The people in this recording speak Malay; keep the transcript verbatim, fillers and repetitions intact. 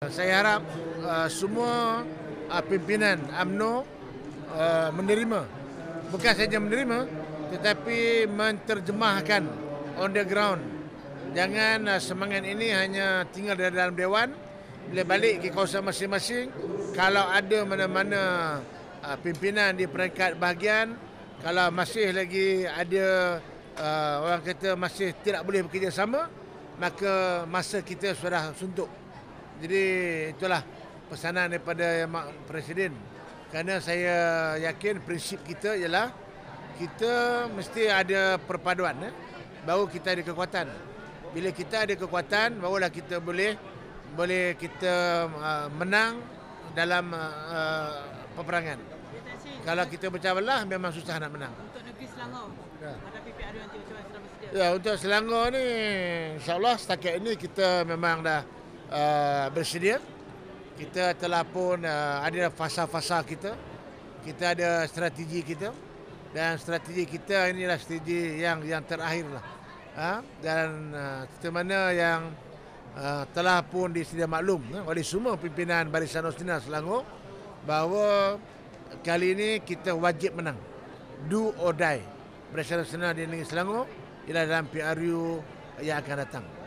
Saya harap uh, semua uh, pimpinan U M N O uh, menerima, bukan saja menerima tetapi menterjemahkan on the ground. Jangan uh, semangat ini hanya tinggal di dalam dewan, bila balik ke kawasan masing-masing, kalau ada mana-mana uh, pimpinan di peringkat bahagian, kalau masih lagi ada uh, orang kata masih tidak boleh bekerjasama, maka masa kita sudah suntuk. Jadi itulah pesanan daripada Mak Presiden. Kerana saya yakin prinsip kita ialah kita mesti ada perpaduan, eh? Baru kita ada kekuatan. Bila kita ada kekuatan, barulah kita boleh boleh kita uh, menang dalam uh, peperangan. Kalau kita pecah belah, memang susah nak menang. Untuk negeri Selangor, ya. Hadapi P R U nanti macam mana sudah bersedia? Ya, untuk Selangor ni, insyaAllah setakat ini kita memang dah uh, bersedia. Kita telah pun uh, ada fasa-fasa kita. Kita ada strategi kita. Dan strategi kita inilah strategi yang yang terakhir lah. Ha? Dan uh, kita mana yang uh, telah pun disedia maklum eh, oleh semua pimpinan Barisan Nasional Selangor bahawa kali ini kita wajib menang. Do or die. Barisan Nasional di negeri Selangor ialah dalam P R U yang akan datang.